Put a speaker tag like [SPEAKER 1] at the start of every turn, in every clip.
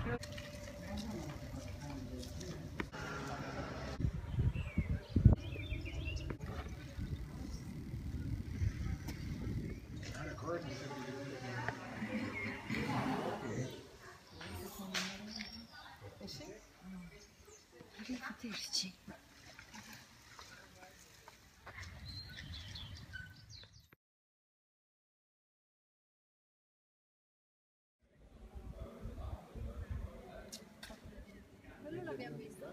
[SPEAKER 1] Quello l'abbiamo visto.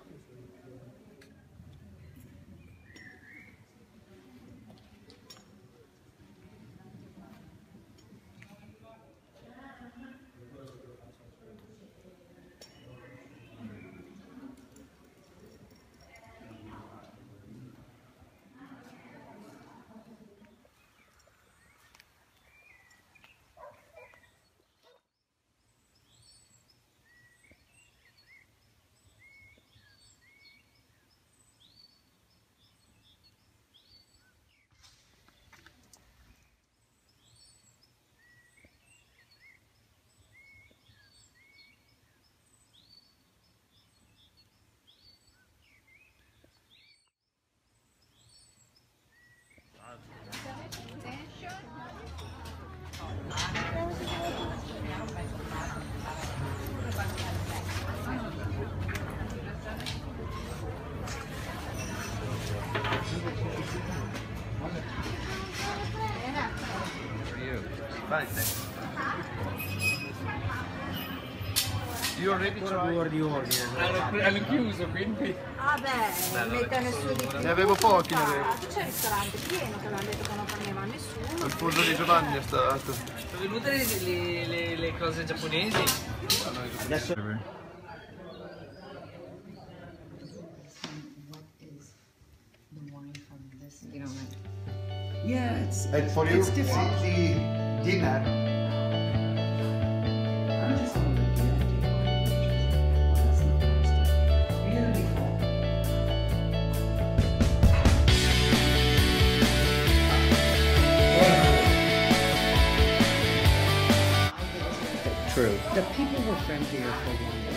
[SPEAKER 2] Io hanno chiuso, quindi.
[SPEAKER 1] Ah beh, non mette nessuno di più.
[SPEAKER 2] Ne avevo pochi, ne avevo.
[SPEAKER 1] C'è il ristorante pieno che l'hanno detto che non prendeva nessuno.
[SPEAKER 2] Il pollo di Giovanni è stato.
[SPEAKER 3] Sono venute le cose giapponesi.
[SPEAKER 2] Adesso.
[SPEAKER 4] Yeah, it's
[SPEAKER 2] For you,
[SPEAKER 4] it's different.
[SPEAKER 2] the dinner.
[SPEAKER 4] I just don't like the idea. That's not plastic. Beautiful.
[SPEAKER 5] True.
[SPEAKER 4] The people were friendlier for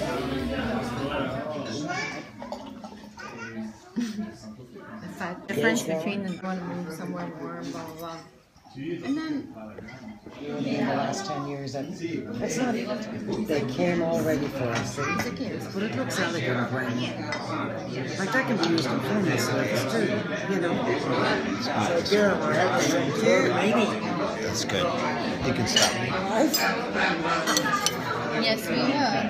[SPEAKER 1] The difference between the want to move somewhere warm, blah blah blah.
[SPEAKER 4] And then in the last 10 years, that's not even. They came all ready for us. But it looks elegant when, like that can be used in furnace, like it's true, you know. So here we're having here, maybe.
[SPEAKER 5] That's good. You can stop me.
[SPEAKER 1] Yes, we will.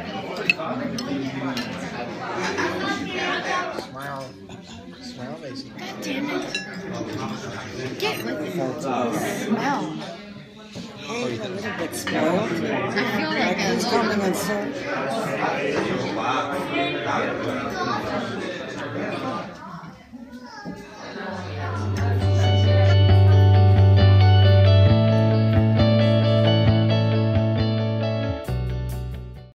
[SPEAKER 5] Smile. Smile, Macy.
[SPEAKER 1] God damn it. Get with it. Smell.
[SPEAKER 4] A little bit spoiled.
[SPEAKER 1] I feel like
[SPEAKER 4] It's coming in so.